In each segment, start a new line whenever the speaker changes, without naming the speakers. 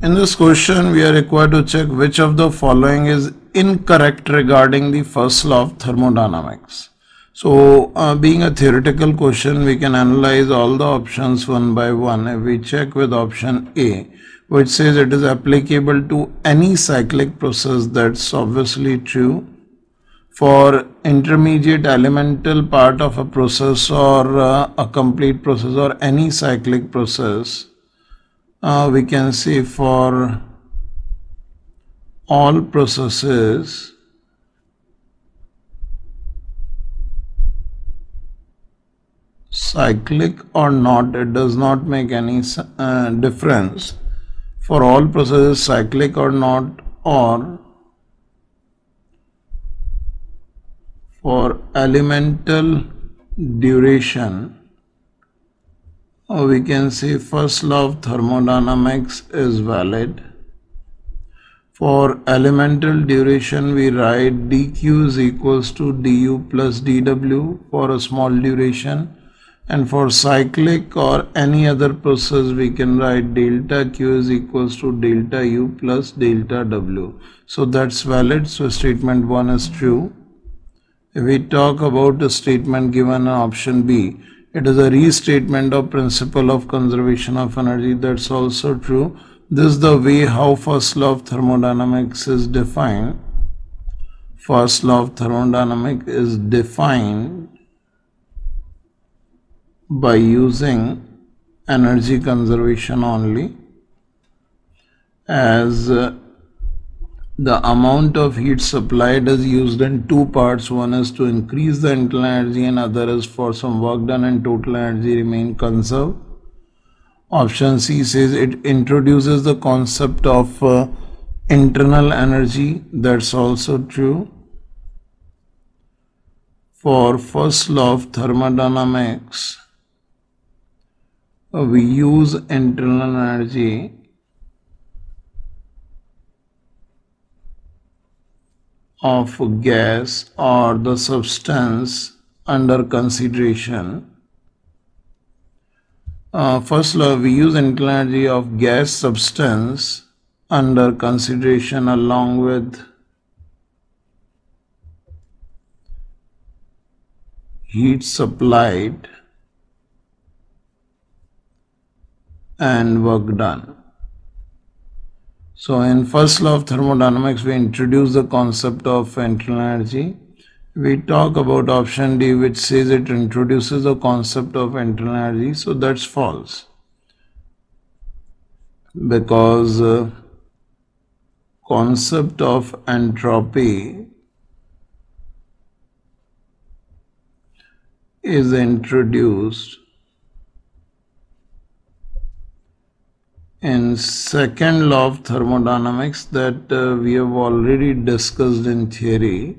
In this question, we are required to check which of the following is incorrect regarding the first law of thermodynamics. So, being a theoretical question, we can analyze all the options one by one. If we check with option A, which says it is applicable to any cyclic process, that's obviously true. For intermediate elemental part of a process or a complete process or any cyclic process, we can say for all processes cyclic or not, it does not make any difference. For all processes cyclic or not, or for elemental duration, we can say first law of thermodynamics is valid. For elemental duration, we write dq is equals to du plus dw for a small duration, and for cyclic or any other process we can write delta q is equals to delta u plus delta w. So that's valid. So statement 1 is true. If we talk about the statement given in option B, it is a restatement of principle of conservation of energy. That's also true. This is the way how first law of thermodynamics is defined. First law of thermodynamics is defined by using energy conservation only, as the amount of heat supplied is used in two parts. One is to increase the internal energy and other is for some work done and total energy remain conserved. Option C says it introduces the concept of internal energy. That's also true. For first law of thermodynamics, we use internal energy of gas or the substance under consideration. First law, we use internal energy of gas substance under consideration along with heat supplied and work done. So in first law of thermodynamics, we introduce the concept of internal energy. We talk about option D, which says it introduces the concept of internal energy. So that's false, because concept of entropy is introduced in second law of thermodynamics that we have already discussed in theory.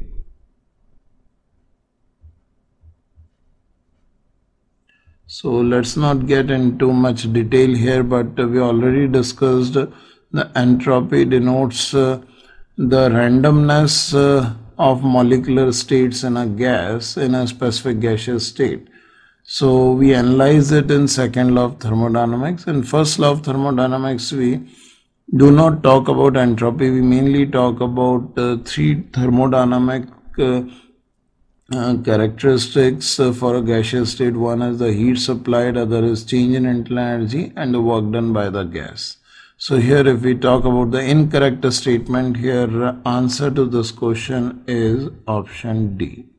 So let's not get into much detail here, but we already discussed the entropy denotes the randomness of molecular states in a gas, in a specific gaseous state. So we analyze it in second law of thermodynamics. In first law of thermodynamics, we do not talk about entropy. We mainly talk about three thermodynamic characteristics for a gaseous state. One is the heat supplied, other is change in internal energy, and the work done by the gas. So here if we talk about the incorrect statement, here answer to this question is option D.